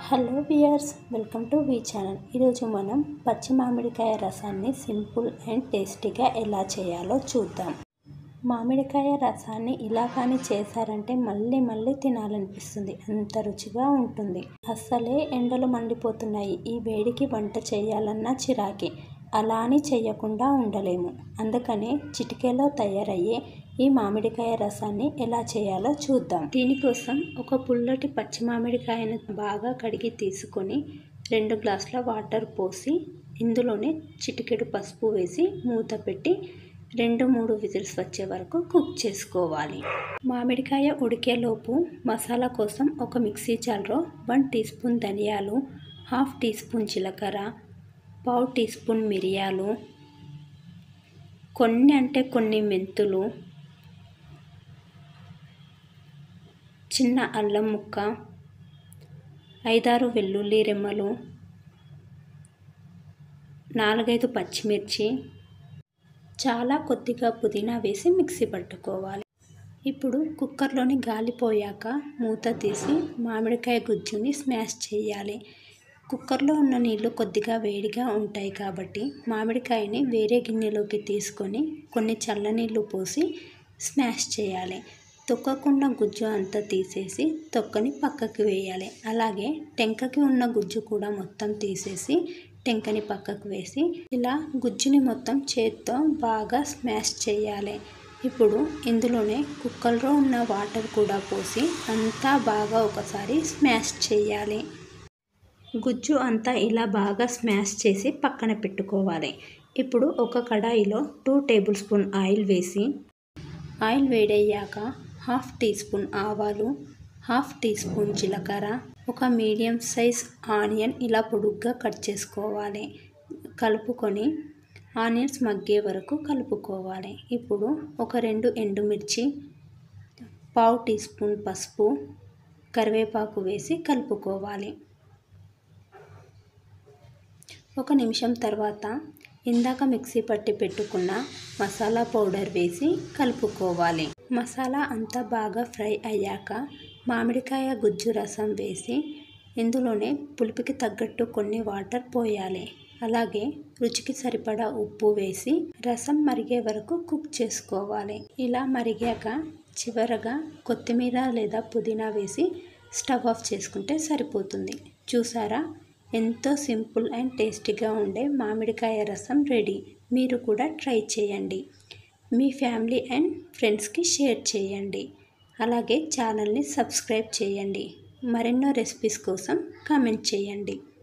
Hello viewers, welcome to V channel. ఈరోజు మనం పచ్చి మామిడికాయ రసాన్ని సింపుల్ అండ్ టేస్టీగా ఎలా చేయాలో చూద్దాం. మామిడికాయ రసాన్ని ఇలా కానీ చేశారంటే మళ్ళీ మళ్ళీ తినాలనిపిస్తుంది, అంత రుచిగా ఉంటుంది. అస్సలే ఎండలు మండిపోతున్నాయి, ఈ వేడికి వంట చేయాలన్నా చిరాకే. అలా అని చేయకుండా ఉండలేము. అందుకనే చిటికెలో తయారయ్యే ఈ మామిడికాయ రసాన్ని ఎలా చేయాలో చూద్దాం. దీనికోసం ఒక పుల్లటి పచ్చి మామిడికాయను బాగా కడిగి తీసుకొని 2 గ్లాసుల వాటర్ పోసి ఇందులోనే చిటికెడు పసుపు వేసి మూత పెట్టి 2-3 విజిల్స్ వచ్చే వరకు కుక్ చేసుకోవాలి. మామిడికాయ ఉడికేలోపు మసాలా కోసం ఒక మిక్సీ జార్లో 1 టీ స్పూన్ ధనియాలు, 1/2 టీ స్పూన్ జీలకర్ర, 1/4 టీ స్పూన్ మిరియాలు, కొన్ని మెంతులు, చిన్న అల్లం ముక్క, 5-6 వెల్లుల్లి రెమ్మలు, 4-5 పచ్చిమిర్చి, చాలా కొద్దిగా పుదీనా వేసి మిక్సీ పట్టుకోవాలి. ఇప్పుడు కుక్కర్లోని గాలి పోయాక మూత తీసి మామిడికాయ గుజ్జుని స్మాష్ చేయాలి. కుక్కర్లో ఉన్న నీళ్లు కొద్దిగా వేడిగా ఉంటాయి కాబట్టి మామిడికాయని వేరే గిన్నెలోకి తీసుకొని కొన్ని చల్లనీళ్ళు పోసి స్మాష్ చేయాలి. తొక్కకున్న గుజ్జు అంతా తీసేసి తొక్కని పక్కకి వేయాలి. అలాగే టెంకకి ఉన్న గుజ్జు కూడా మొత్తం తీసేసి టెంకని పక్కకు వేసి ఇలా గుజ్జుని మొత్తం చేత్తో బాగా స్మాష్ చేయాలి. ఇప్పుడు ఇందులోనే కుక్కర్లో ఉన్న వాటర్ కూడా పోసి అంతా బాగా ఒకసారి స్మాష్ చేయాలి. గుజ్జు అంతా ఇలా బాగా స్మాష్ చేసి పక్కన పెట్టుకోవాలి. ఇప్పుడు ఒక కడాయిలో 2 టేబుల్ స్పూన్ ఆయిల్ వేసి ఆయిల్ వేడయ్యాక 1/2 టీ స్పూన్ ఆవాలు, 1/2 టీ స్పూన్ జీలకర్ర, ఒక మీడియం సైజ్ ఆనియన్ ఇలా పొడుగ్గా కట్ చేసుకోవాలి. కలుపుకొని ఆనియన్స్ మగ్గే వరకు కలుపుకోవాలి. ఇప్పుడు ఒక 2 ఎండుమిర్చి, 1/4 టీ స్పూన్ పసుపు, కరివేపాకు వేసి కలుపుకోవాలి. ఒక నిమిషం తర్వాత ఇందాక మిక్సీ పట్టి పెట్టుకున్న మసాలా పౌడర్ వేసి కలుపుకోవాలి. మసాలా అంతా బాగా ఫ్రై అయ్యాక మామిడికాయ గుజ్జు రసం వేసి ఇందులోనే పులుపుకి తగ్గట్టు కొన్ని వాటర్ పోయాలి. అలాగే రుచికి సరిపడా ఉప్పు వేసి రసం మరిగే వరకు కుక్ చేసుకోవాలి. ఇలా మరిగాక చివరగా కొత్తిమీర లేదా పుదీనా వేసి స్టవ్ ఆఫ్ చేసుకుంటే సరిపోతుంది. చూసారా, ఎంతో సింపుల్ అండ్ టేస్టీగా ఉండే మామిడికాయ రసం రెడీ. మీరు కూడా ట్రై చేయండి. మీ ఫ్యామిలీ అండ్ ఫ్రెండ్స్కి షేర్ చేయండి. అలాగే ఛానల్ని సబ్స్క్రైబ్ చేయండి. మరెన్నో రెసిపీస్ కోసం కామెంట్ చేయండి.